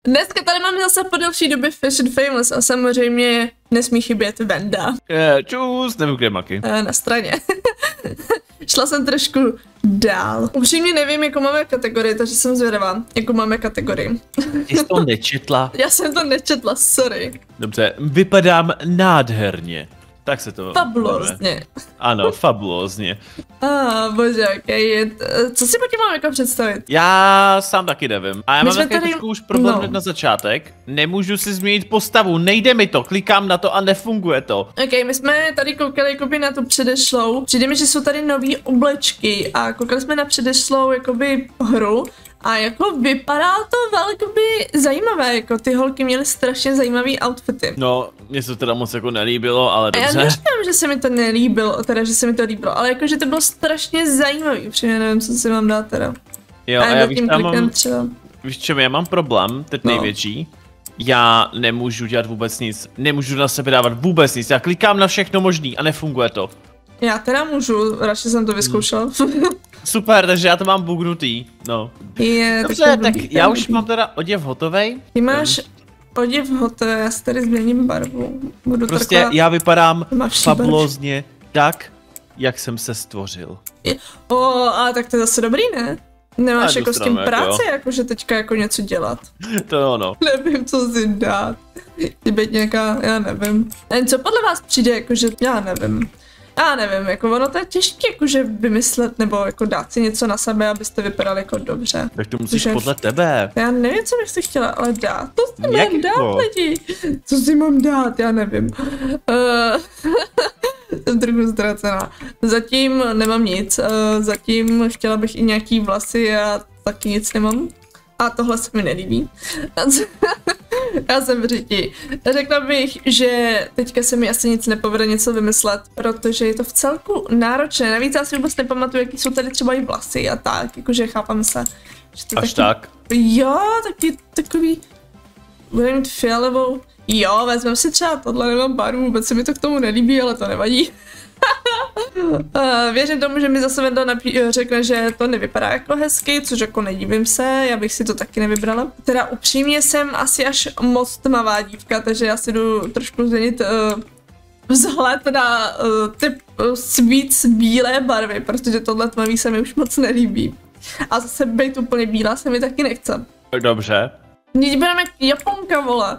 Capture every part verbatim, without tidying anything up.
Dneska tady máme zase po delší době Fashion Famous a samozřejmě nesmí chybět Venda. Je, čus, nevím, kde je Maki. Na straně. Šla jsem trošku dál. Upřímně nevím, jakou máme kategorii, takže jsem zvědavá, jakou máme kategorii. Ty jsi to nečetla? Já jsem to nečetla, sorry. Dobře, vypadám nádherně. Tak se to Fabulózně. Ano, fabulózně. A ah, bože, okay. Co si po tím mám jako představit? Já sám taky nevím. A já My mám taky tady... trošku už problém no. na začátek. Nemůžu si změnit postavu, nejde mi to, klikám na to a nefunguje to. Ok, my jsme tady koukali jakoby na tu předešlou. Přijde mi, že jsou tady nový oblečky a koukali jsme na předešlou jakoby hru. A jako vypadá to velkoby zajímavé, jako ty holky měly strašně zajímavý outfity. No, mně se to teda moc jako nelíbilo, ale dobře. A já neříkám, že se mi to nelíbilo, teda, že se mi to líbilo, ale jako, že to bylo strašně zajímavý, protože nevím, co si mám dát teda. Jo, a, a já víš, já mám, třeba. víš čem, já mám problém, teď no. největší. Já nemůžu dělat vůbec nic, nemůžu na sebe dávat vůbec nic, já klikám na všechno možný a nefunguje to. Já teda můžu, radši jsem to vyzkoušela. Hmm. Super, takže já to mám bugnutý, no. Je, dobře, tak já už mám teda oděv hotovej. Ty máš oděv hotový, já si tady změním barvu. Budu prostě taková... já vypadám fabulózně tak, jak jsem se stvořil. O, a tak to je zase dobrý, ne? Nemáš jako s tím jako. práci, jakože teďka jako něco dělat. To ono. Nevím, co si dát. Ty být nějaká, já nevím. A co podle vás přijde, jakože, já nevím. Já nevím, jako ono to je těžké jakože vymyslet nebo jako dát si něco na sebe, abyste vypadali jako dobře. Tak to musíš Protože podle tebe. Já nevím, co bych si chtěla, ale dát. To si mám jako? dát, lidi. Co si mám dát, já nevím. Uh, jsem trochu ztracená. Zatím nemám nic, uh, zatím chtěla bych i nějaký vlasy a taky nic nemám. A tohle se mi nelíbí. Já jsem v řiti. Řekla bych, že teďka se mi asi nic nepovede něco vymyslet, protože je to v celku náročné. Navíc já si vůbec nepamatuju, jaký jsou tady třeba i vlasy a tak, jakože chápám se. Že to Až taky, tak? Jo, taky takový, bude mít fialovou. Jo, vezmeme si třeba tohle, nemám barvu, vůbec se mi to k tomu nelíbí, ale to nevadí. Uh, věřím tomu, že mi zase Venda řekne, že to nevypadá jako hezky, což jako nedívím se, já bych si to taky nevybrala. Teda upřímně jsem asi až moc tmavá dívka, takže já si jdu trošku změnit uh, vzhled na uh, typ uh, víc bílé barvy, protože tohle tmavý se mi už moc nelíbí. A zase být úplně bílá se mi taky nechce. Dobře. Teď budeme jak Japonka, vole.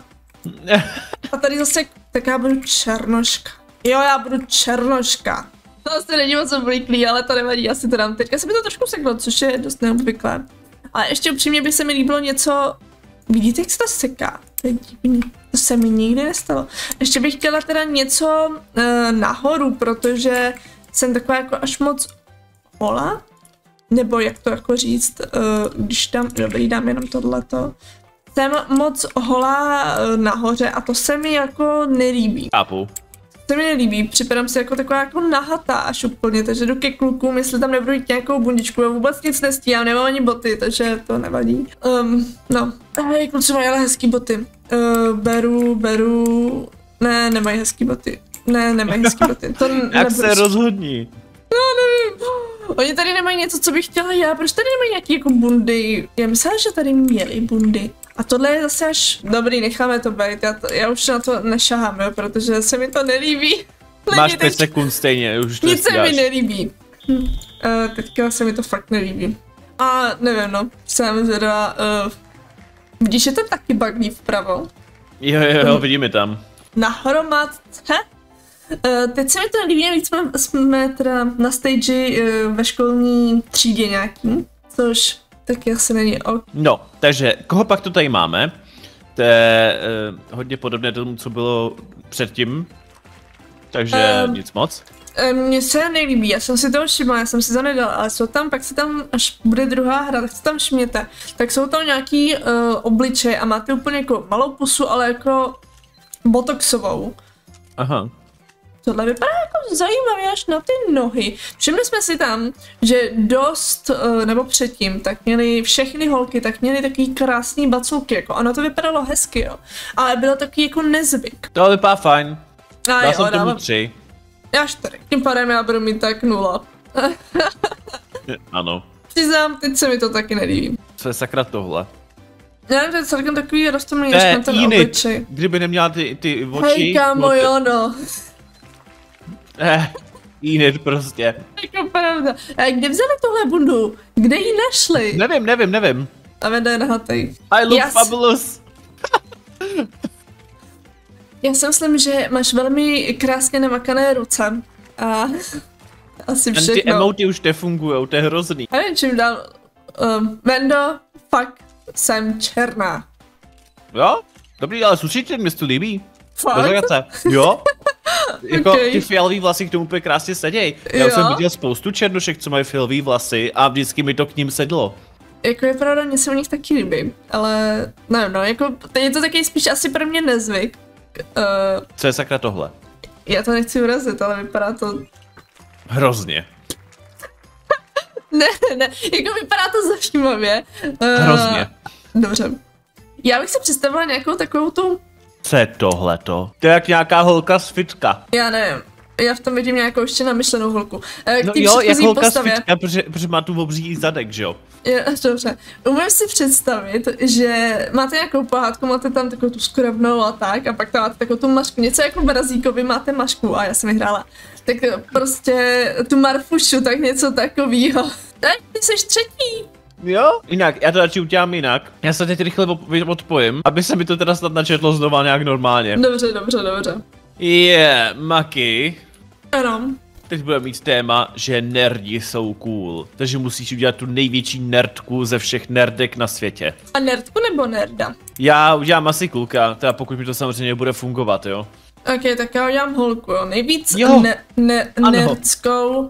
A tady zase, tak já budu černoška. Jo, já budu černoška. To asi není moc oblíklý, ale to nevadí, já si to dám. Teďka se mi to trošku seklo, což je dost neobvyklé. Ale ještě upřímně by se mi líbilo něco... Vidíte, jak se to seká? To je divný. To se mi nikdy nestalo. Ještě bych chtěla teda něco uh, nahoru, protože jsem taková jako až moc holá. Nebo jak to jako říct, uh, když dám, dobrý, dám jenom tohleto. Jsem moc holá uh, nahoře a to se mi jako nelíbí. Chápu. To mi nelíbí, připadám si jako taková jako nahatá až úplně, takže jdu ke klukům, jestli tam nebudu jít nějakou bundičku, já vůbec nic nestíhám, nemám ani boty, takže to nevadí. Um, no, hej, kluci mají ale hezký boty. Uh, beru, beru, ne, nemají hezký boty. Ne, nemají hezký boty. To jak se rozhodni? No, nevím. Oni tady nemají něco, co bych chtěla já, proč tady nemají nějaký jako bundy? Já myslela, že tady měli bundy. A tohle je zase až... Dobrý, necháme to být, já, to, já už na to nešahám, jo, protože se mi to nelíbí. Máš pět sekund stejně, už to nic se mi nelíbí. Hm. Uh, teďka se mi to fakt nelíbí. A nevím, no, jsem zvědavá. Uh, vidíš, je to taky bugný vpravo? Jo, jo, jo, vidíme tam. Na hromadce? Uh, teď se mi to nelíbí, víc jsme, jsme teda na stage uh, ve školní třídě nějaký, což taky asi není ok. No, takže koho pak to tady máme? To je uh, hodně podobné tomu, co bylo předtím, takže um, nic moc. Mně se nelíbí, já jsem si toho všimla, já jsem si to nedala, ale jsou tam, pak se tam, až bude druhá hra, tak se tam všimněte, tak jsou tam nějaký uh, obličeje a máte úplně jako malou pusu, ale jako botoxovou. Aha. Tohle vypadá jako zajímavě až na ty nohy. Všimli jsme si tam, že dost, nebo předtím, tak měli všechny holky, tak měli takový krásný baculky, jako ono to vypadalo hezky, jo. Ale bylo taky jako nezvyk. To vypadá fajn. A Dá jo, jsem tomu dávám... tři. Já čtyři. Tím pádem já budu mít tak nula. Ano. Přiznám, teď se mi to taky nelíbí. Co je sakra tohle? Já nevím, to je celkem takový roztomilý, než ten obličej. Kdyby neměla ty, ty oči. Hej, kámo, jo no. Eh, Enid prostě. Jako pravda. A kde vzali tohle bundu? Kde ji našli? Nevím, nevím, nevím. A Venda je nahatej. I look Yes. fabulous. Já si myslím, že máš velmi krásně namakané ruce. A asi všechno. Ty emoty už nefungujou, to je hrozný. A nevím, čím dál. Um, Vendo, fakt jsem černá. Jo? Dobrý, ale sušíte, mi se to líbí. Fakt? Jo? Jako Okay. ty fialový vlasy k tomu úplně krásně seděj. Já Jo? už jsem viděl spoustu černošek, co mají fialový vlasy a vždycky mi to k ním sedlo. Jako je pravda, mě se u nich taky líbí, ale nevím, no, jako teď je to taky spíš asi pro mě nezvyk. Uh, Co je sakra tohle? já to nechci urazit, ale vypadá to... Hrozně. Ne, ne, jako vypadá to zajímavě. Uh, Hrozně. Dobře. Já bych si představila nějakou takovou tu... Co je tohleto? To je jak nějaká holka z fitka. Já nevím. Já v tom vidím nějakou ještě namyšlenou holku. Uh, No k jo, jak holka postavě. z fitka, protože, protože má tu obří zadek, že jo? Jo, dobře. Umím si představit, že máte nějakou pohádku, máte tam takovou tu skrobnou a tak, a pak tam máte takovou tu mašku, něco jako v Brazíkovi máte mašku, a já jsem vyhrála. Tak prostě tu Marfušu, tak něco takovýho. Tak, ty jsi třetí. Jo? Jinak, já to radši udělám jinak. Já se teď rychle odpojím, aby se mi to teda snad načetlo znova nějak normálně. Dobře, dobře, dobře. Je, yeah, Maki. Ano. Teď budeme mít téma, že nerdi jsou cool. Takže musíš udělat tu největší nerdku ze všech nerdek na světě. A nerdku nebo nerda? Já udělám asi kluka, teda pokud mi to samozřejmě bude fungovat, jo. Ok, tak já udělám holku, jo. Nejvíc Jo. Ne, ne, Ano. nerdskou,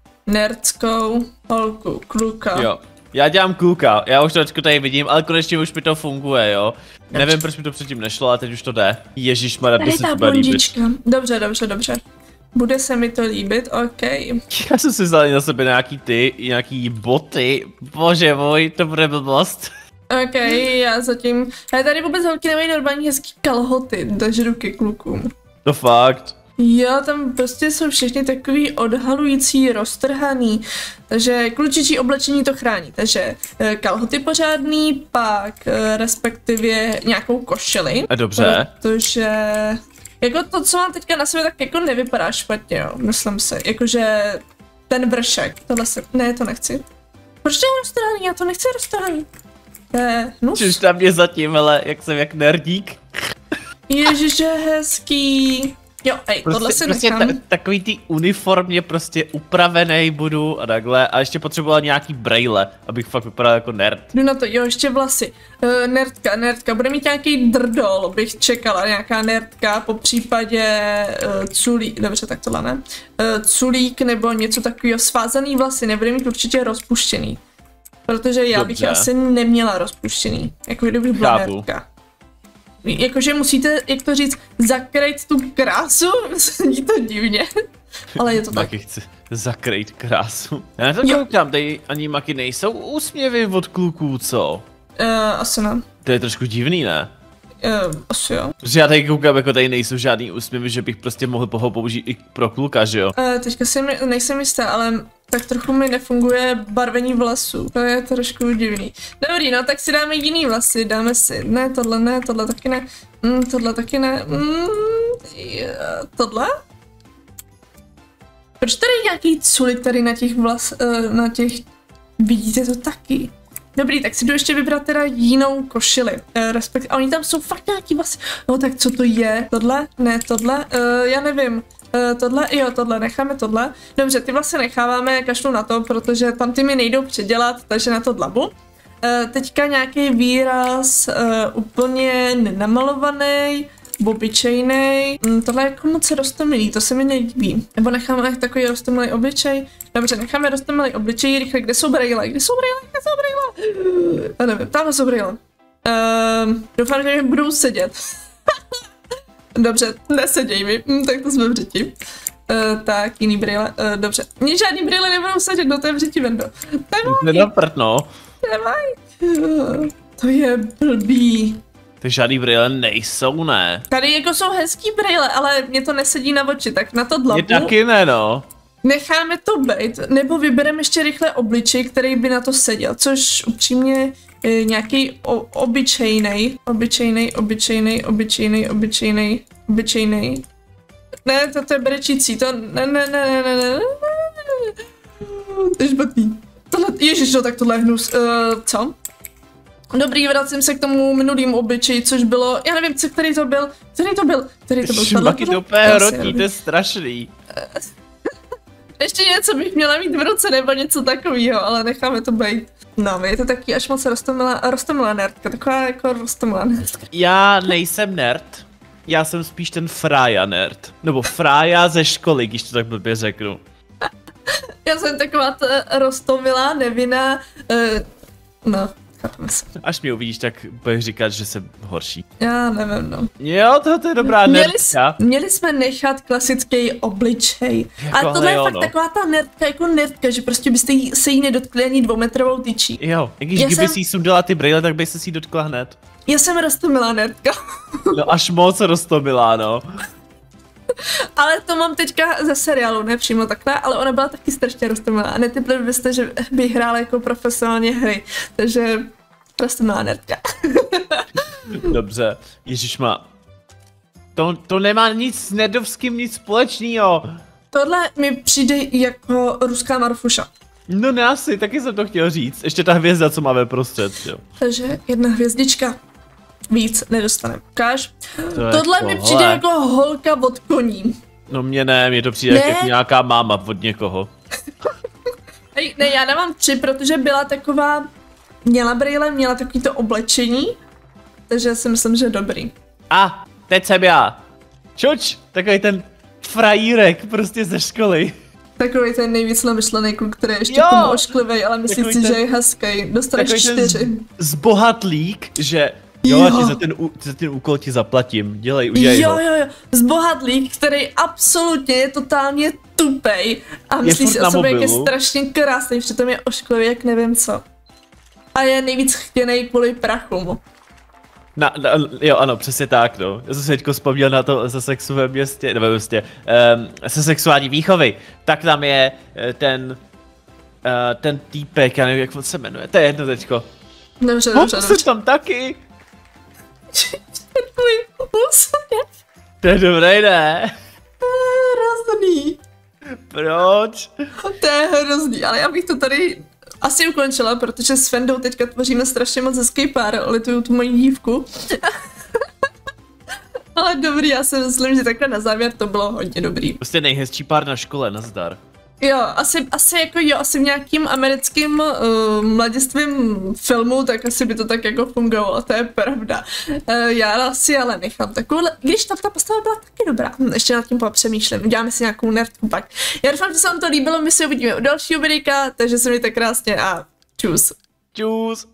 nerdskou holku, kluka. Jo. Já dělám kluka, já už to teďko tady vidím, ale konečně už mi to funguje, jo. Nevím, proč mi to předtím nešlo, ale teď už to jde. Ježišmarja, to Tady se ta ti bude líbit. blondička. Dobře, dobře, dobře. Bude se mi to líbit, ok. Já jsem si vzal na sebe nějaký ty, nějaký boty. Bože můj, to bude blbost. Ok, já zatím... Ale tady vůbec holky nemají normální hezký kalhoty, takže jdu ke klukům. To fakt. Jo, tam prostě jsou všechny takový odhalující, roztrhaný, takže klučičí oblečení to chrání, takže eh, kalhoty pořádný, pak eh, respektive nějakou košili. A dobře. Protože jako to, co mám teďka na sebe, tak jako nevypadá špatně, jo, myslím si, jakože ten vršek, tohle se, ne, to nechci. Proč to je roztrhaný, já to nechci roztrhaný. To je hnus. Čiž tam mě zatím, ale jak jsem jak nerdík. Ježiže, hezký. Jo, ej, Prostě, tohle si prostě nechám. ta, takový ty uniformně prostě upravený budu a takhle a ještě potřeboval nějaký brejle, abych fakt vypadal jako nerd. Jdu na to, jo, ještě vlasy. Uh, nerdka, nerdka, bude mít nějaký drdol, bych čekala, nějaká nerdka, po případě uh, culík, dobře, tak tohle ne. Uh, culík nebo něco takového, svázaný vlasy, nebude mít určitě rozpuštěný. Protože já bych je Dobře. asi neměla rozpuštěný, jako kdybych byla Chápu. nerdka. Jakože musíte, jak to říct, zakrýt tu krásu, zní to divně, ale je to tak. Taky chci zakrýt krásu. Já na to Jo. koukám, tady ani Maky nejsou úsměvy od kluků, co? Uh, asi ne, To je trošku divný, ne? uh, asi jo. Protože já tady koukám, jako tady nejsou žádný úsměvy, že bych prostě mohl ho použít i pro kluka, že jo? Uh, teďka si mi, nejsem jistá, ale tak trochu mi nefunguje barvení vlasů. To je trošku divný. Dobrý, no tak si dáme jiný vlasy, dáme si, ne tohle, ne, tohle taky ne, mm, tohle taky ne, mm, je, tohle? Proč tady je nějaký culik tady na těch vlas, uh, na těch, vidíte to taky? Dobrý, tak si jdu ještě vybrat teda jinou košili, uh, respekt, a oni tam jsou fakt nějaký vlasy, no tak co to je? Tohle? Ne, tohle? Uh, já nevím. Uh, tohle, jo, tohle, necháme tohle. Dobře, ty vlastně necháváme, kašlu na to, protože tam ty mi nejdou předělat, takže na to dlabu. Uh, teďka nějaký výraz uh, úplně nenamalovaný, obyčejný. Mm, tohle je jako moc roztomilý, to se mi nelíbí. Nebo necháme takový roztomilý obličej. Dobře, necháme roztomilý obličej, rychle, kde jsou brejle, kde jsou brejle, kde jsou brejle? Já nevím, tam jsou brejle. Uh, doufám, že mi budou sedět. Dobře, neseděj mi, hm, tak to jsme v řiti. Uh, tak, jiný brýle, uh, dobře. Mně žádný brýle nebudou sedět, no to je v řiti, Vendo. Nedaprt, no. Nevaj. Uh, to je blbý. Ty žádný brýle nejsou, ne? Tady jako jsou hezký brýle, ale mě to nesedí na oči, tak na to dlabu. Je taky ne, no. Necháme to bejt, nebo vybereme ještě rychle obličej, který by na to seděl, což upřímně e, nějaký obyčejnej, obyčejnej, obyčejnej, obyčejnej, obyčejnej, obyčejnej. Ne, to, to je brečící, to ne, ne, ne, ne, ne, ne, to je špatný. Tohle, ježiš, no, tak tohle hnus, uh, co? Dobrý, vracím se k tomu minulým obyčeji, což bylo, já nevím, co, který to byl, který to byl, který to byl. Šmaky to úplně hrotí, to je strašný. Ještě něco bych měla mít v ruce nebo něco takového, ale necháme to být. No, je to taky až moc rostomilá, rostomilá nerdka, taková jako rostomilá nerdka. Já nejsem nerd, já jsem spíš ten frája nerd, nebo frája ze školy, když to tak blbě řeknu. Já jsem taková ta rostomilá, nevinná, uh, no. Až mě uvidíš, tak budeš říkat, že jsem horší. Já nevím, no. Jo, tohle je dobrá měli, nerdka. Měli jsme nechat klasický obličej. Jako, ale tohle je fakt no. taková ta nerdka, jako nerdka, že prostě byste jí, se jí nedotkli ani dvoumetrovou tyčí. Jo, i když kdyby jsem... si jí sundala ty brýle, tak by se si jí dotkla hned. Já jsem rostomilá nerdka. No až moc rostomilá, no. Ale to mám teďka ze seriálu, ne přímo takhle, ale ona byla taky strašně rostomilá. A netypli byste, že by hrála jako profesionálně hry. Takže rostomilá nerdka. Dobře, ježišma. To, to nemá nic s nerdovským nic společného. Tohle mi přijde jako ruská Marfuša. No ne asi, taky jsem to chtěl říct. Ještě ta hvězda, co máme prostřed, jo. Takže jedna hvězdička. Víc nedostaneme. Ukáž? To Tohle mi přijde jako holka od koní. No mě ne, mně to přijde ne? jako nějaká máma od někoho. Ne, já dávám tři, protože byla taková, měla brýle, měla takový to oblečení, takže já si myslím, že dobrý. A, teď jsem já. Čuč, takový ten frajírek prostě ze školy. Takový ten nejvíc namyšlený kluk, který je ještě tomu ošklivej, ale myslí si, ten... že je hezký. Dostaneš čtyři. Zbohatlík, že jo, jo. Ti za, ten, za ten úkol ti zaplatím, dělej, udělej jo, ho. Jo, jo, zbohatlík, který absolutně je totálně tupej a myslí si o sobě, jak je strašně krásný, přitom je ošklivý, jak nevím co. A je nejvíc chtěnej kvůli prachu. Na, na, jo, ano, přesně tak, no. Já jsem se teďko vzpomněl na to ze sexu ve městě, nebo městě, um, se sexuální výchovy. Tak tam je ten, uh, ten týpek, já nevím, jak on se jmenuje, to je jedno teďko. Dobře, dobře, dobře. Jsem tam taky. Tvůj kus. To je dobré, ne? Hrozný. Proč? To je hrozný, ale já bych to tady asi ukončila, protože s Fendou teďka tvoříme strašně moc hezký pár, lituju tu moji dívku. Ale dobrý, já si myslím, že takhle na závěr to bylo hodně dobrý. Prostě nejhezčí pár na škole, nazdar. Jo, asi, asi jako jo, asi v nějakým americkým uh, mladistvím filmu, tak asi by to tak jako fungovalo, to je pravda. Uh, já asi ale nechám takovou, když ta, ta postava byla taky dobrá, hm, ještě nad tím popřemýšlím, uděláme si nějakou nerdku pak. Já doufám, že se vám to líbilo, my si uvidíme u dalšího videa, takže se mějte krásně a čus. Čus.